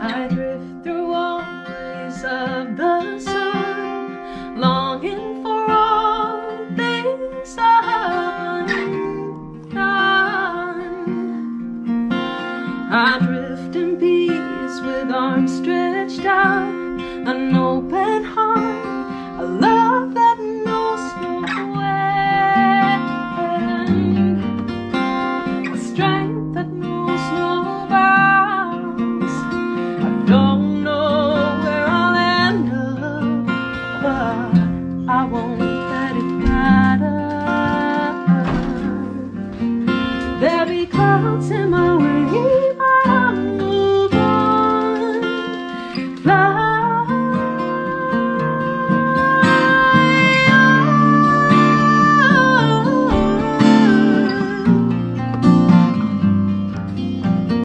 I drift through all ways of the sun, longing for all things I've undone. I drift in peace with arms stretched out, an open heart.